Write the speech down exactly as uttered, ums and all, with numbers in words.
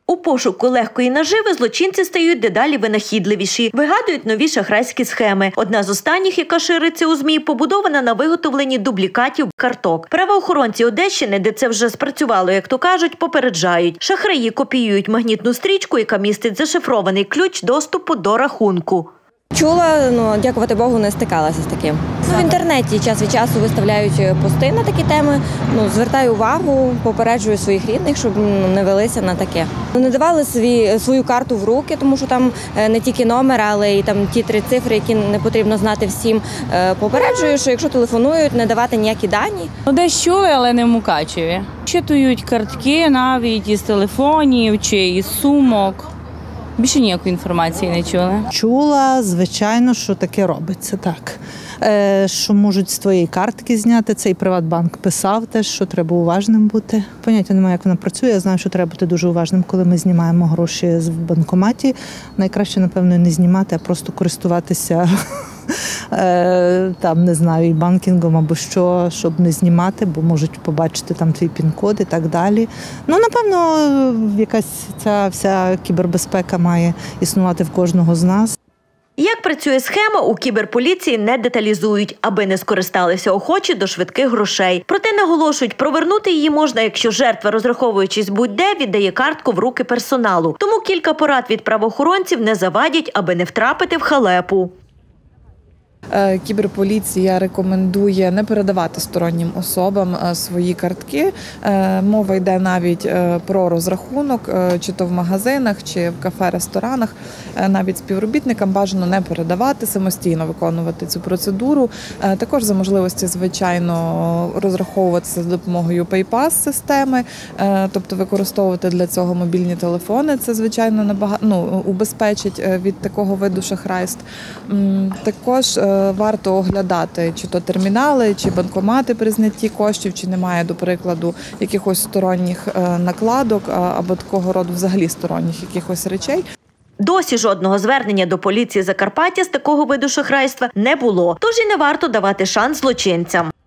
У пошуку легкої наживи злочинці стають дедалі винахідливіші, вигадують нові шахрайські схеми. Одна з останніх, яка шириться у ЗМІ, побудована на виготовленні дублікатів карток. Правоохоронці Одещини, де це вже спрацювало, як то кажуть, попереджають. Шахраї копіюють магнітну стрічку, яка містить зашифрований ключ доступу до рахунку. Чула, ну, дякувати Богу, не стикалася з таким. Ну, в інтернеті час від часу виставляють пости на такі теми. Ну, звертаю увагу, попереджую своїх рідних, щоб ну, не велися на таке. Не давали свій, свою карту в руки, тому що там не тільки номер, але й там ті три цифри, які не потрібно знати всім. Попереджую, що якщо телефонують, не давати ніякі дані. Ну, десь чули, але не в Мукачеві. Щитують картки навіть із телефонів чи із сумок. Більше ніякої інформації не чула. Чула, звичайно, що таке робиться, так. Е, що можуть з твоєї картки зняти, цей Приватбанк писав теж, що треба уважним бути. Поняття немає, як вона працює, я знаю, що треба бути дуже уважним, коли ми знімаємо гроші в банкоматі. Найкраще, напевно, не знімати, а просто користуватися там, не знаю, і банкінгом або що, щоб не знімати, бо можуть побачити там твій пін-код і так далі. Ну, напевно, якась ця вся кібербезпека має існувати в кожного з нас. Як працює схема, у кіберполіції не деталізують, аби не скористалися охочі до швидких грошей. Проте наголошують, провернути її можна, якщо жертва, розраховуючись будь-де, віддає картку в руки персоналу. Тому кілька порад від правоохоронців не завадять, аби не втрапити в халепу. Кіберполіція рекомендує не передавати стороннім особам свої картки. Мова йде навіть про розрахунок, чи то в магазинах, чи в кафе-ресторанах. Навіть співробітникам бажано не передавати, самостійно виконувати цю процедуру. Також за можливості, звичайно, розраховуватися за допомогою PayPass-системи, тобто використовувати для цього мобільні телефони. Це, звичайно, набагато, ну, убезпечить від такого виду шахрайств. Також варто оглядати, чи то термінали, чи банкомати при знятті коштів, чи немає, до прикладу, якихось сторонніх накладок або такого роду взагалі сторонніх якихось речей. Досі жодного звернення до поліції Закарпаття з такого виду шахрайства не було, тож і не варто давати шанс злочинцям.